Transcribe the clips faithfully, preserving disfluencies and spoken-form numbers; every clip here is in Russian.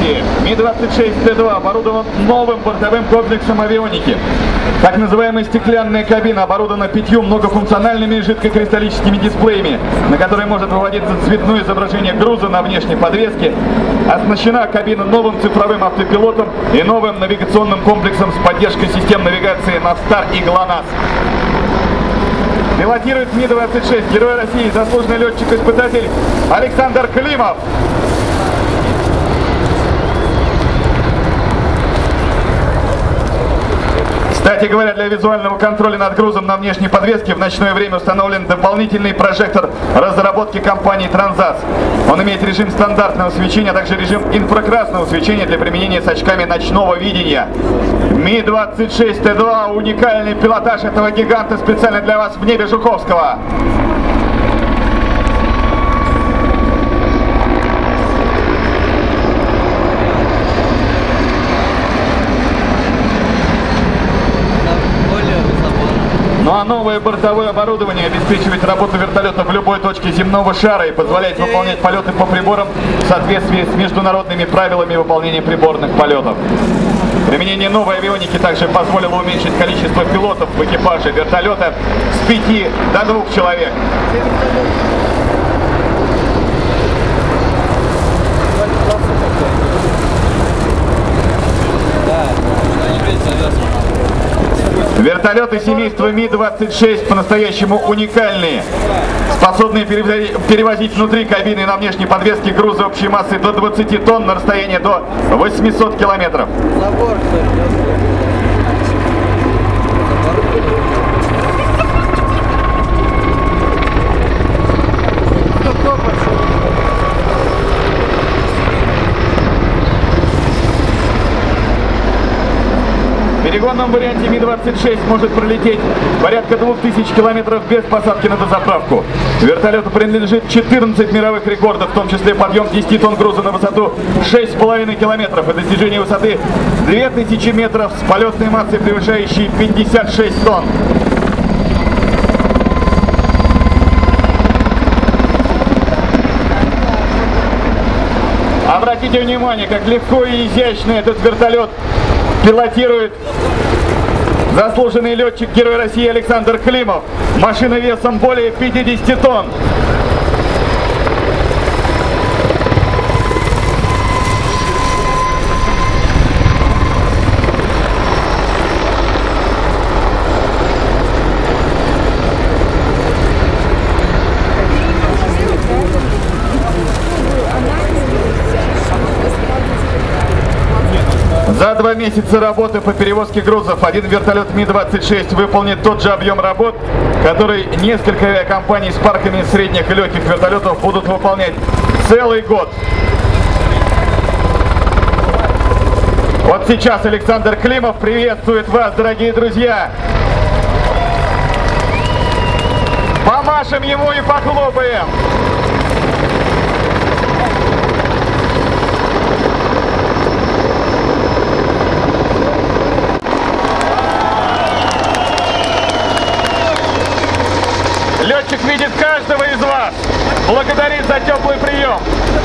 России. Ми двадцать шесть Т два оборудован новым бортовым комплексом авионики. Так называемая стеклянная кабина оборудована пятью многофункциональными жидкокристаллическими дисплеями, на которые может выводиться цветное изображение груза на внешней подвеске. Оснащена кабина новым цифровым автопилотом и новым навигационным комплексом с поддержкой систем навигации Навстар и ГЛОНАСС. Пилотирует Ми двадцать шесть Герой России, заслуженный летчик-испытатель Александр Климов. Кстати говоря, для визуального контроля над грузом на внешней подвеске в ночное время установлен дополнительный прожектор разработки компании Transas. Он имеет режим стандартного свечения, а также режим инфракрасного свечения для применения с очками ночного видения. Ми двадцать шесть Т два, уникальный пилотаж этого гиганта специально для вас в небе Жуковского. Ну а новое бортовое оборудование обеспечивает работу вертолета в любой точке земного шара и позволяет выполнять полеты по приборам в соответствии с международными правилами выполнения приборных полетов. Применение новой авионики также позволило уменьшить количество пилотов в экипаже вертолета с пяти до двух человек. Вертолеты семейства Ми двадцать шесть по-настоящему уникальные, способные перевозить внутри кабины и на внешней подвеске грузы общей массой до двадцати тонн на расстояние до восьмисот километров. В перегонном варианте Ми двадцать шесть может пролететь порядка двух тысяч километров без посадки на дозаправку. Вертолету принадлежит четырнадцать мировых рекордов, в том числе подъем десяти тонн груза на высоту шесть с половиной километров и достижение высоты две тысячи метров с полетной массой, превышающей пятьдесят шесть тонн. Обратите внимание, как легко и изящно этот вертолет пилотирует заслуженный летчик Герой России Александр Климов. Машина весом более пятидесяти тонн. За два месяца работы по перевозке грузов один вертолет Ми двадцать шесть выполнит тот же объем работ, который несколько авиакомпаний с парками средних и легких вертолетов будут выполнять целый год. Вот сейчас Александр Климов приветствует вас, дорогие друзья. Помашем ему и похлопаем. Летчик видит каждого из вас, благодарит за теплый прием.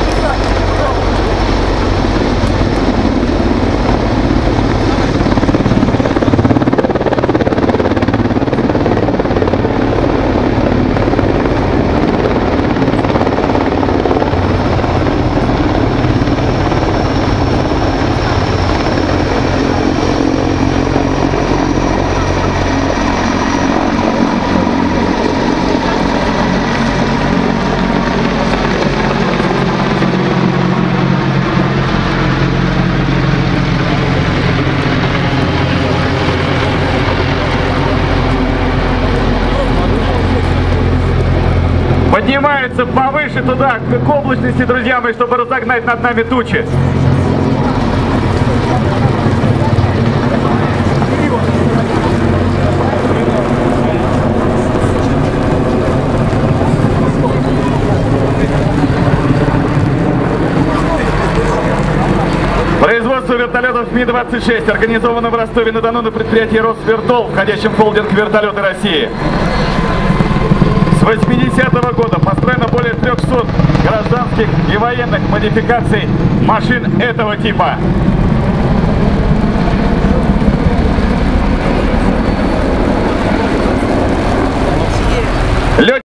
Поднимается повыше туда, к облачности, друзья мои, чтобы разогнать над нами тучи. Производство вертолетов Ми двадцать шесть организовано в Ростове-на-Дону на предприятии Росвертол, входящем в холдинг «Вертолеты России». С восьмидесятого года построено более трёхсот гражданских и военных модификаций машин этого типа.